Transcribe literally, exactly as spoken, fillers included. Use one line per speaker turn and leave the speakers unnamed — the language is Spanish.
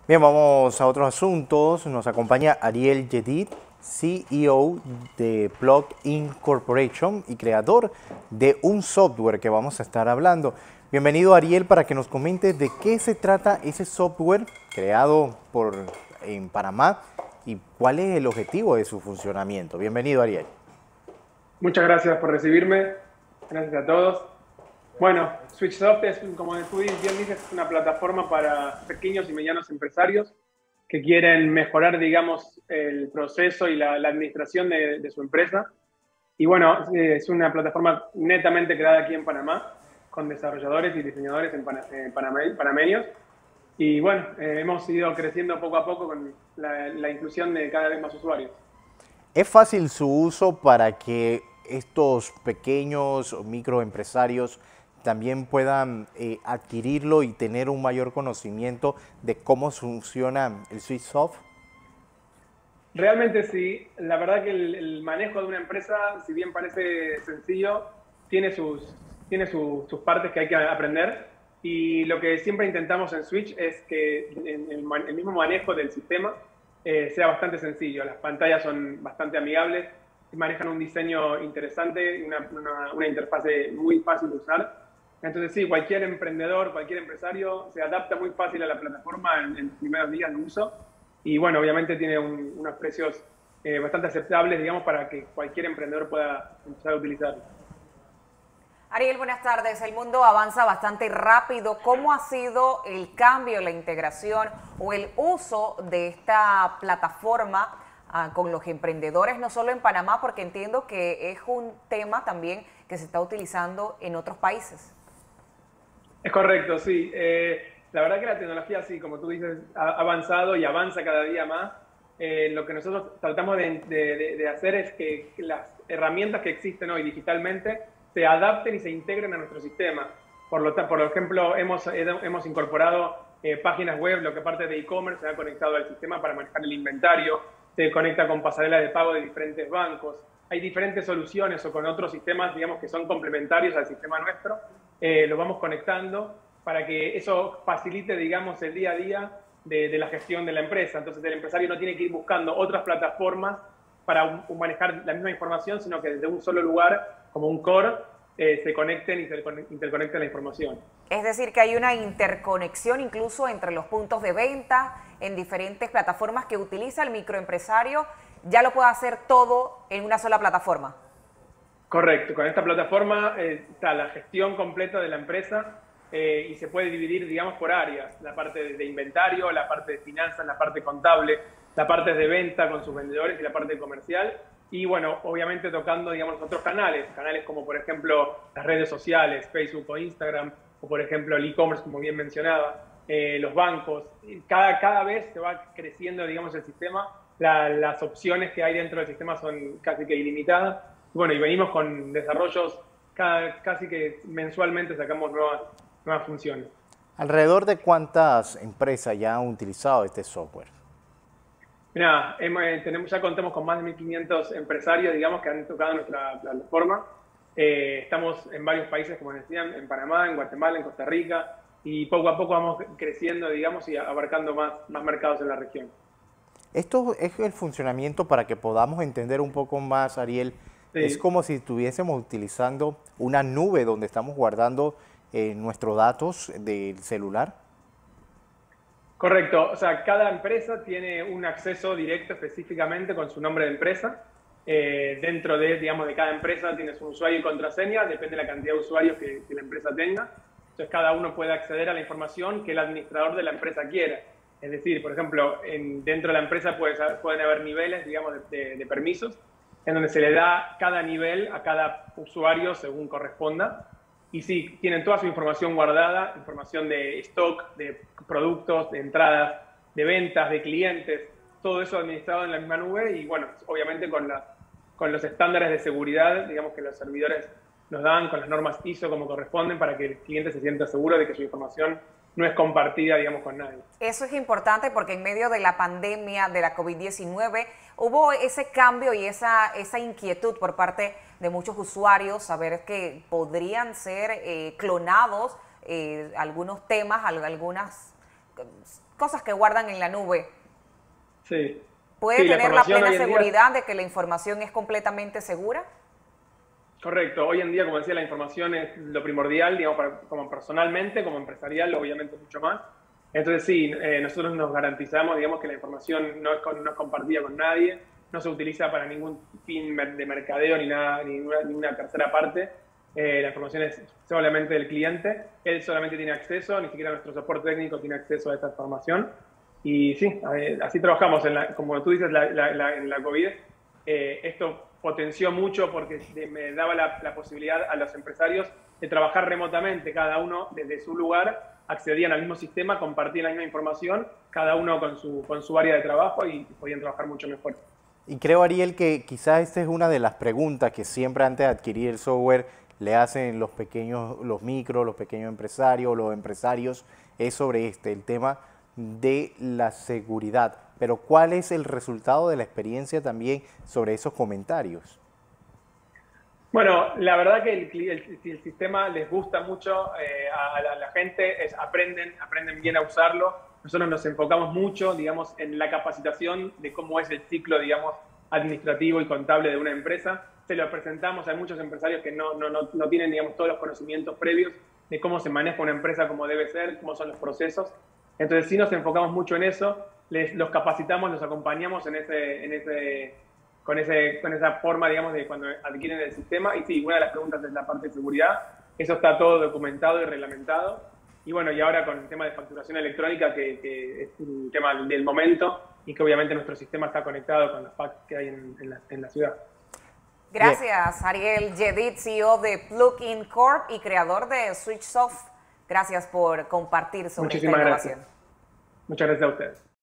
Bien, vamos a otros asuntos. Nos acompaña Ariel Yedid, C E O de Plug Incorporation y creador de un software que vamos a estar hablando. Bienvenido, Ariel, para que nos comente de qué se trata ese software creado por, en Panamá y cuál es el objetivo de su funcionamiento. Bienvenido, Ariel.
Muchas gracias por recibirme. Gracias a todos. Bueno, SwitchSoft es, como tú bien dices, es una plataforma para pequeños y medianos empresarios que quieren mejorar, digamos, el proceso y la, la administración de, de su empresa. Y bueno, es una plataforma netamente creada aquí en Panamá, con desarrolladores y diseñadores en Pana, eh, paname, panameños. Y bueno, eh, hemos ido creciendo poco a poco con la, la inclusión de cada vez más usuarios.
¿Es fácil su uso para que estos pequeños o microempresarios también puedan eh, adquirirlo y tener un mayor conocimiento de cómo funciona el SwitchSoft?
Realmente sí. La verdad que el, el manejo de una empresa, si bien parece sencillo, tiene sus, tiene su, sus partes que hay que aprender. Y lo que siempre intentamos en Switch es que el, el mismo manejo del sistema eh, sea bastante sencillo. Las pantallas son bastante amigables, manejan un diseño interesante, una, una, una interfase muy fácil de usar. Entonces sí, cualquier emprendedor, cualquier empresario se adapta muy fácil a la plataforma en, en los primeros días de uso. Y bueno, obviamente tiene un, unos precios eh, bastante aceptables, digamos, para que cualquier emprendedor pueda empezar a utilizarlo.
Ariel, buenas tardes. El mundo avanza bastante rápido. ¿Cómo ha sido el cambio, la integración o el uso de esta plataforma uh, con los emprendedores, no solo en Panamá, porque entiendo que es un tema también que se está utilizando en otros países?
Es correcto, sí. Eh, la verdad que la tecnología, sí, como tú dices, ha avanzado y avanza cada día más. Eh, lo que nosotros tratamos de, de, de hacer es que las herramientas que existen hoy digitalmente se adapten y se integren a nuestro sistema. Por, lo, por ejemplo, hemos, hemos incorporado eh, páginas web, lo que parte de e-commerce se ha conectado al sistema para manejar el inventario, se conecta con pasarelas de pago de diferentes bancos. Hay diferentes soluciones o con otros sistemas, digamos, que son complementarios al sistema nuestro. Eh, lo vamos conectando para que eso facilite, digamos, el día a día de, de la gestión de la empresa. Entonces el empresario no tiene que ir buscando otras plataformas para un, un manejar la misma información, sino que desde un solo lugar, como un core, eh, se conecten y se interconecten la información.
Es decir, que hay una interconexión incluso entre los puntos de venta en diferentes plataformas que utiliza el microempresario, ya lo puede hacer todo en una sola plataforma.
Correcto, con esta plataforma eh, está la gestión completa de la empresa eh, y se puede dividir, digamos, por áreas, la parte de, de inventario, la parte de finanzas, la parte contable, la parte de venta con sus vendedores y la parte comercial. Y bueno, obviamente tocando, digamos, otros canales, canales como por ejemplo las redes sociales, Facebook o Instagram, o por ejemplo el e-commerce, como bien mencionaba, eh, los bancos. Cada, cada vez se va creciendo, digamos, el sistema, la, las opciones que hay dentro del sistema son casi que ilimitadas. Bueno, y venimos con desarrollos, cada, casi que mensualmente sacamos nuevas, nuevas funciones.
¿Alrededor de cuántas empresas ya han utilizado este software?
Mira, hemos, tenemos, ya contamos con más de mil quinientos empresarios, digamos, que han tocado nuestra plataforma. Eh, estamos en varios países, como decían, en Panamá, en Guatemala, en Costa Rica, y poco a poco vamos creciendo, digamos, y abarcando más, más mercados en la región.
Esto es el funcionamiento para que podamos entender un poco más, Ariel. Sí. Es como si estuviésemos utilizando una nube donde estamos guardando eh, nuestros datos del celular.
Correcto, o sea, cada empresa tiene un acceso directo específicamente con su nombre de empresa. Eh, dentro de, digamos, de cada empresa tienes un usuario y contraseña, depende de la cantidad de usuarios que, que la empresa tenga. Entonces cada uno puede acceder a la información que el administrador de la empresa quiera. Es decir, por ejemplo, en, dentro de la empresa puede, pueden haber niveles, digamos, de, de, de permisos, en donde se le da cada nivel a cada usuario según corresponda. Y sí, tienen toda su información guardada, información de stock, de productos, de entradas, de ventas, de clientes, todo eso administrado en la misma nube y bueno, obviamente con, la, con los estándares de seguridad, digamos que los servidores nos dan, con las normas I S O como corresponden para que el cliente se sienta seguro de que su información no es compartida, digamos, con nadie.
Eso es importante porque en medio de la pandemia de la COVID diecinueve hubo ese cambio y esa, esa inquietud por parte de muchos usuarios, saber que podrían ser eh, clonados eh, algunos temas, algunas cosas que guardan en la nube.
Sí.
¿Puede
Sí, la
tener la
información
plena
hoy en día-
seguridad de que la información es completamente segura?
Correcto. Hoy en día, como decía, la información es lo primordial, digamos, para- como personalmente, como empresarial, obviamente mucho más. Entonces, sí, eh, nosotros nos garantizamos, digamos, que la información no es, con- no es compartida con nadie, no se utiliza para ningún fin mer- de mercadeo ni nada, ni ninguna, ninguna tercera parte. Eh, la información es solamente del cliente, él solamente tiene acceso, ni siquiera nuestro soporte técnico tiene acceso a esta información. Y sí, eh, así trabajamos, en la- como tú dices, la- la- la- en la COVID. Eh, esto potenció mucho porque de- me daba la, la posibilidad a los empresarios de trabajar remotamente, cada uno desde su lugar, accedían al mismo sistema, compartían la misma información, cada uno con su, con su área de trabajo y podían trabajar mucho mejor.
Y creo, Ariel, que quizás esta es una de las preguntas que siempre antes de adquirir el software le hacen los pequeños, los micros, los pequeños empresarios, los empresarios, es sobre este, el tema de la seguridad. Pero ¿cuál es el resultado de la experiencia también sobre esos comentarios?
Bueno, la verdad que el, cli- el- el sistema les gusta mucho eh, a, la, la gente, es- aprenden, aprenden bien a usarlo. Nosotros nos enfocamos mucho, digamos, en la capacitación de cómo es el ciclo, digamos, administrativo y contable de una empresa. Se lo presentamos a muchos empresarios que no, no, no, no tienen, digamos, todos los conocimientos previos de cómo se maneja una empresa como debe ser, cómo son los procesos. Entonces sí nos enfocamos mucho en eso, les, los capacitamos, los acompañamos en ese, en ese, con, ese, con esa forma, digamos, de cuando adquieren el sistema. Y sí, una de las preguntas es la parte de seguridad. Eso está todo documentado y reglamentado. Y bueno, y ahora con el tema de facturación electrónica, que, que es un tema del momento y que obviamente nuestro sistema está conectado con los P A C que hay en, en, la, en la ciudad.
Gracias, Ariel Yedid, C E O de Plugin Corp y creador de SwitchSoft. Gracias por compartir sobre
Muchísimas
esta
gracias.
innovación.
Muchas gracias a ustedes.